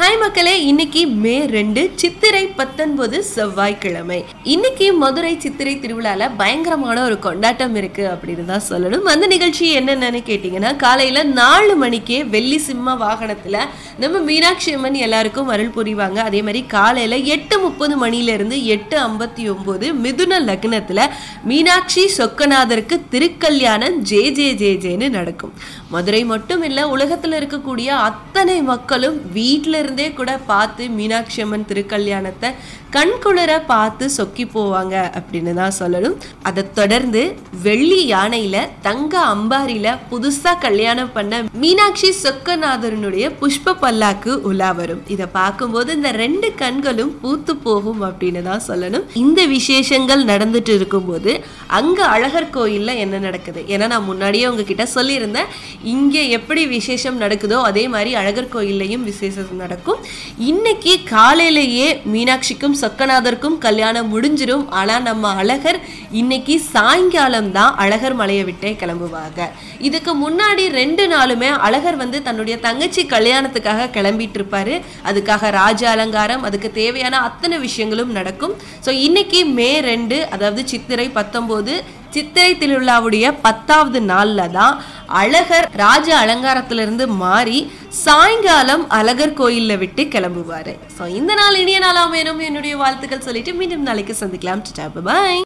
Hi மக்களே, இன்னைக்கு மே 2 சித்திரை 19 செவ்வாய்க்கிழமை. இன்னைக்கு மதுரை சித்திரை திருவிழால பயங்கரமான ஒரு கொண்டாட்டம் இருக்கு அப்படின்னு தான் சொல்லணும். அந்த நிகழ்ச்சி என்னென்னு கேட்டீங்கன்னா, காலையில 4 மணிக்கே வெள்ளி சிம்ம வாகனத்துல நம்ம மீனாட்சி அம்மன் எல்லாருக்கும் அருள் புரிவாங்க. அதே மாதிரி காலையில 8:30 மணிலிருந்து 8:59 மிதுன லக்னத்துல மீனாட்சி சொக்கநாதருக்கு திருக்கல்யாணம் ஜே நடக்கும். மதுரை மட்டும் இல்ல, உலகத்துல இருக்கக்கூடிய அத்தனை மக்களும் வீட்டில இருந்தே கூட பார்த்து மீனாட்சி அம்மன் திருக்கல்யாணத்தை கண்குளிர பார்த்து சொக்கி போவாங்க அப்படின்னு தான் சொல்லணும். அதை தொடர்ந்து வெள்ளி யானையில தங்க அம்பாரியில புதுசா கல்யாணம் பண்ண மீனாட்சி சொக்கநாதரனுடைய புஷ்ப பல்லாக்கு உலா வரும். இதை பார்க்கும்போது இந்த 2 கண்களும் பூத்து போகும் அப்படின்னு தான் சொல்லணும். இந்த விசேஷங்கள் நடந்துட்டு இருக்கும்போது அங்க அழகர் கோயில்ல என்ன நடக்குது, ஏன்னா நான் முன்னாடியே உங்ககிட்ட சொல்லியிருந்தேன், இங்க எப்படி விசேஷம் நடக்குதோ அதே மாதிரி அழகர் கோயில்லையும் விசேஷம் நடக்கும். இன்னைக்கு காலையிலேயே மீனாட்சிக்கும் சொக்கநாதருக்கும் கல்யாணம் முடிஞ்சிடும். ஆனா நம்ம அழகர் இன்னைக்கு சாயங்காலம் தான் அழகர் மலையை விட்டே கிளம்புவாங்க. இதுக்கு முன்னாடி 2 நாளுமே அழகர் தன்னுடைய தங்கச்சி கல்யாணத்துக்காக கிளம்பிட்டு இருப்பாரு. அதுக்காக ராஜ அலங்காரம், அதுக்கு தேவையான அத்தனை விஷயங்களும் நடக்கும். ஸோ இன்னைக்கு மே 2, அதாவது சித்திரை 19 சித்திரை திருவிழாவுடைய 10வது நாள்ல தான் அழகர் ராஜ அலங்காரத்திலிருந்து மாறி சாயங்காலம் அழகர் கோயில்ல விட்டு கிளம்புவாரு. ஸோ இந்த நாள் இனிய நாளாக வேணும் என்னுடைய வாழ்த்துக்கள் சொல்லிட்டு மீண்டும் நாளைக்கு சந்திக்கலாம். பாய்.